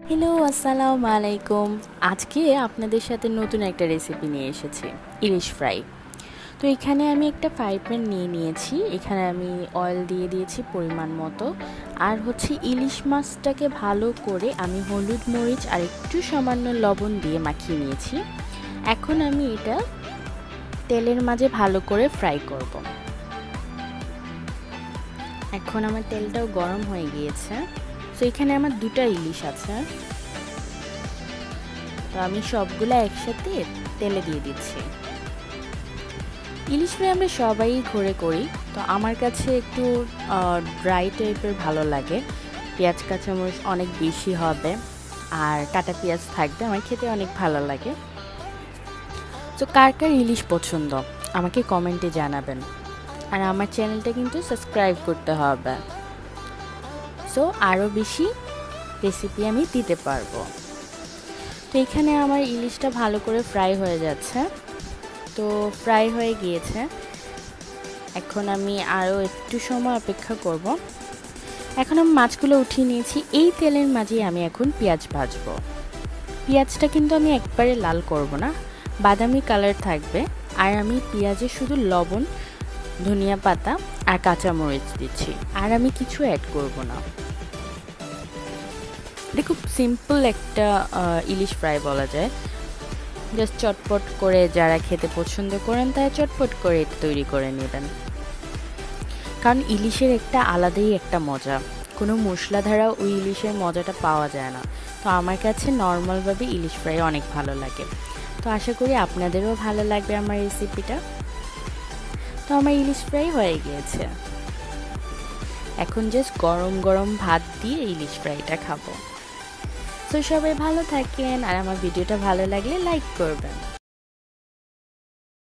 Hello, আসসালামু আলাইকুম। আজকে আপনাদের সাথে নতুন একটা রেসিপি নিয়ে এসেছি, ইলিশ ফ্রাই। তো এখানে আমি একটা ফ্রাই প্যান নিয়ে নিয়েছি। এখানে আমি অয়েল দিয়ে দিয়েছি পরিমাণ মতো। আর ইলিশ মাছটাকে ভালো করে আমি হলুদ মরিচ আর একটু সামান্য লবণ দিয়ে মাখিয়ে নিয়েছি। এখন আমি এটা তেলের মাঝে ভালো করে ফ্রাই করব। এখন আমার তেলটাও গরম হয়ে গিয়েছে। তো এখানে আমার দুটো ইলিশ আছে, তো আমি সবগুলো একসাথে তেলে দিয়ে দিচ্ছি। ইলিশ ফ্রাই আমরা সবাই ঘরে করি, তো আমার কাছে একটু ড্রাই টাইপের ভালো লাগে। পেঁয়াজ কাঁচামরিচ অনেক বেশি হবে আর কাটা পেঁয়াজ থাকবে, আমার খেতে অনেক ভালো লাগে। তো কার কার ইলিশ পছন্দ আমাকে কমেন্টে জানাবেন। আর আমার চ্যানেলটা কিন্তু সাবস্ক্রাইব করতে হবে, সো আরও বেশি রেসিপি আমি দিতে পারবো। তো এখানে আমার ইলিশটা ভালো করে ফ্রাই হয়ে যাচ্ছে। তো ফ্রাই হয়ে গিয়েছে, এখন আমি আরও একটু সময় অপেক্ষা করব। এখন আমি মাছগুলো উঠিয়ে নিয়েছি। এই তেলের মাঝেই আমি এখন পেঁয়াজ ভাজবো। পেঁয়াজটা কিন্তু আমি একবারে লাল করব না, বাদামি কালার থাকবে। আর আমি পেঁয়াজে শুধু লবণ, ধনিয়া পাতা আর কাঁচামরিচ দিচ্ছি, আর আমি কিছু অ্যাড করব না। এটা খুব সিম্পল একটা ইলিশ ফ্রাই বলা যায়। জাস্ট চটপট করে যারা খেতে পছন্দ করেন তারা চটপট করে এটা তৈরি করে নেবেন। কারণ ইলিশের একটা আলাদাই একটা মজা, কোনো মশলা ধারা ওই ইলিশের মজাটা পাওয়া যায় না। তো আমার কাছে নর্মালভাবে ইলিশ ফ্রাই অনেক ভালো লাগে। তো আশা করি আপনাদেরও ভালো লাগবে আমার রেসিপিটা। তো আমার ইলিশ ফ্রাই হয়ে গিয়েছে, এখন জাস্ট গরম গরম ভাত দিয়ে ইলিশ ফ্রাইটা খাবো। তো সবাই ভালো থাকেন, আর আমার ভিডিওটা ভালো লাগলে লাইক করবেন।